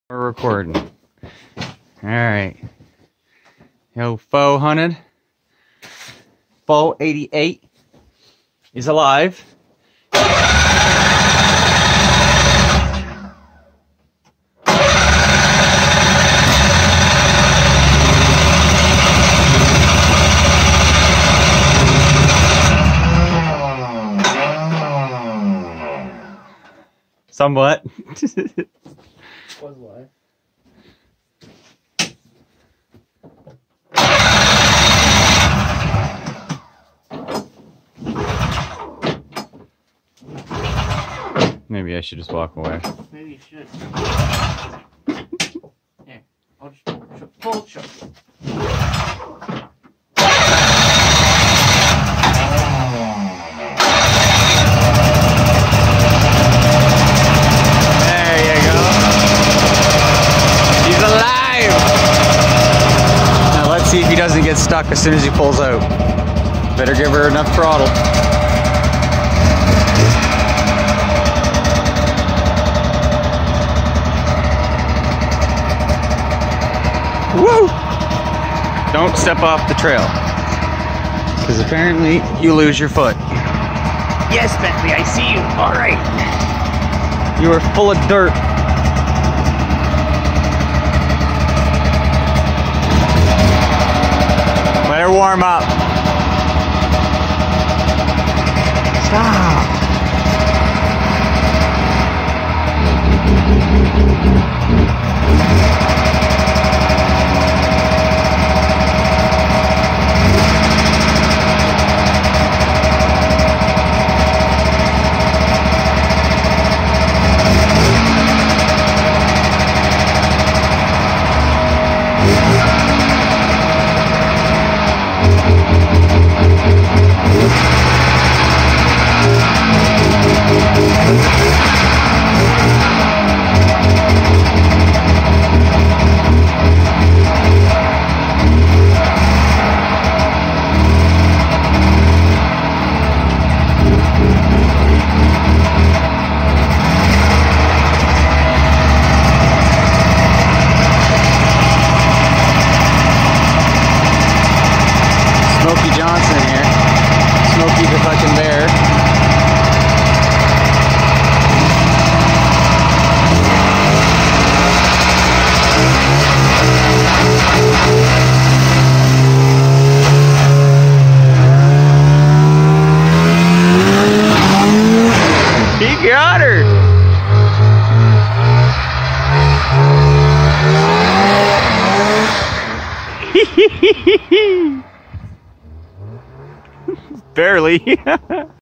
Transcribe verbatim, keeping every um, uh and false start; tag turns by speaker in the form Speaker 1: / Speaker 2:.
Speaker 1: We're recording. Alright. Yo, foe hunted. Foe eighty-eight is alive. Somewhat.
Speaker 2: Was live.
Speaker 1: Maybe I should just walk away.
Speaker 2: Maybe you should. Here, I'll just pull it shut.
Speaker 1: See if he doesn't get stuck as soon as he pulls out. Better give her enough throttle. Woo! Don't step off the trail, because apparently you lose your foot.
Speaker 2: Yes, Bentley, I see you. All right.
Speaker 1: You are full of dirt. Let her warm up. Stop. The fucking bear. He got her. Barely.